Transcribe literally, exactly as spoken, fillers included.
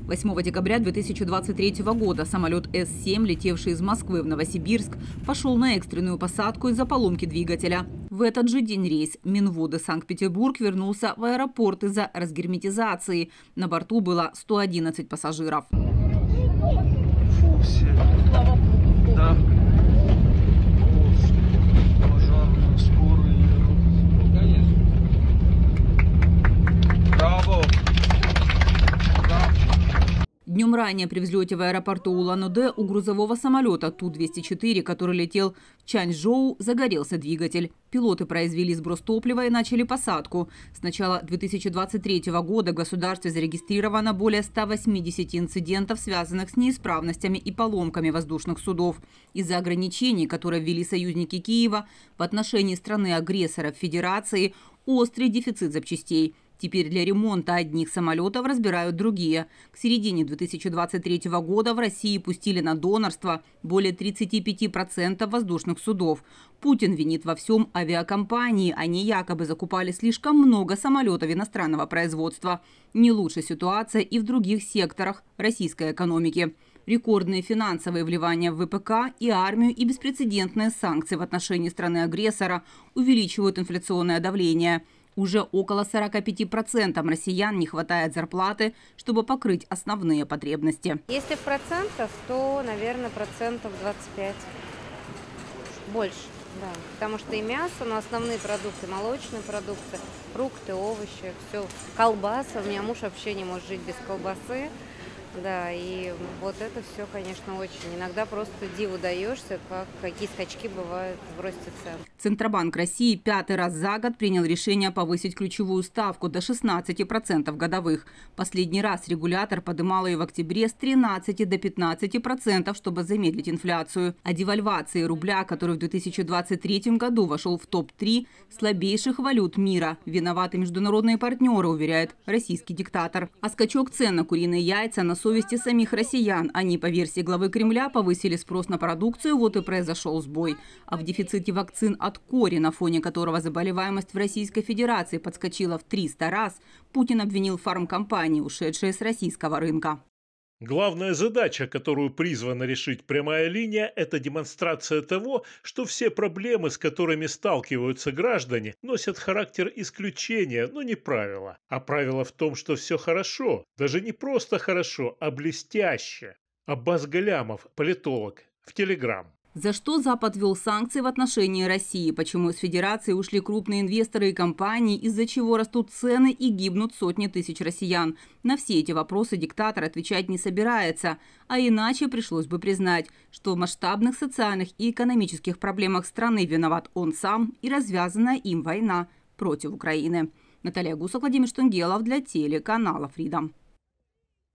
восьмого декабря две тысячи двадцать третьего года самолет Эс семь, летевший из Москвы в Новосибирск, пошел на экстренную посадку из-за поломки двигателя. В этот же день рейс Минводы Санкт-Петербург вернулся в аэропорт из-за разгерметизации. На борту было сто одиннадцать пассажиров. Фу, все. Да. Пожарные, скорые. Браво. Днем ранее при взлете в аэропорту Улан-Удэ у грузового самолета Ту двести четыре, который летел в Чанчжоу, загорелся двигатель. Пилоты произвели сброс топлива и начали посадку. С начала две тысячи двадцать третьего года в государстве зарегистрировано более ста восьмидесяти инцидентов, связанных с неисправностями и поломками воздушных судов. Из-за ограничений, которые ввели союзники Киева в отношении страны-агрессора Федерации, острый дефицит запчастей. Теперь для ремонта одних самолетов разбирают другие. К середине две тысячи двадцать третьего года в России пустили на донорство более тридцати пяти процентов воздушных судов. Путин винит во всем авиакомпании. Они якобы закупали слишком много самолетов иностранного производства. Не лучше ситуация и в других секторах российской экономики. Рекордные финансовые вливания в ВПК и армию и беспрецедентные санкции в отношении страны-агрессора увеличивают инфляционное давление. Уже около сорока пяти процентов россиян не хватает зарплаты, чтобы покрыть основные потребности. Если в процентах, то, наверное, процентов двадцать пять. Больше, да. Потому что и мясо, но основные продукты, молочные продукты, фрукты, овощи, все. Колбаса. У меня муж вообще не может жить без колбасы. Да, и вот это все, конечно, очень. Иногда просто диву даешься, как, какие скачки бывают в росте цен. Центробанк России пятый раз за год принял решение повысить ключевую ставку до шестнадцати процентов годовых. Последний раз регулятор поднимал ее в октябре с тринадцати до пятнадцати процентов, чтобы замедлить инфляцию. О девальвации рубля, который в две тысячи двадцать третьем году вошел в топ три слабейших валют мира, виноваты международные партнеры, уверяет российский диктатор. А скачок цен на куриные яйца на совести самих россиян. Они, по версии главы Кремля, повысили спрос на продукцию, вот и произошел сбой. А в дефиците вакцин от кори, на фоне которого заболеваемость в Российской Федерации подскочила в триста раз, Путин обвинил фармкомпании, ушедшие с российского рынка. Главная задача, которую призвана решить прямая линия, это демонстрация того, что все проблемы, с которыми сталкиваются граждане, носят характер исключения, но не правила. А правило в том, что все хорошо, даже не просто хорошо, а блестяще. Аббас Галямов, политолог, в Телеграм. За что Запад ввел санкции в отношении России? Почему из Федерации ушли крупные инвесторы и компании? Из-за чего растут цены и гибнут сотни тысяч россиян? На все эти вопросы диктатор отвечать не собирается. А иначе пришлось бы признать, что в масштабных социальных и экономических проблемах страны виноват он сам и развязанная им война против Украины. Наталья Гусак, Владимир Штангелов для телеканала Freedom.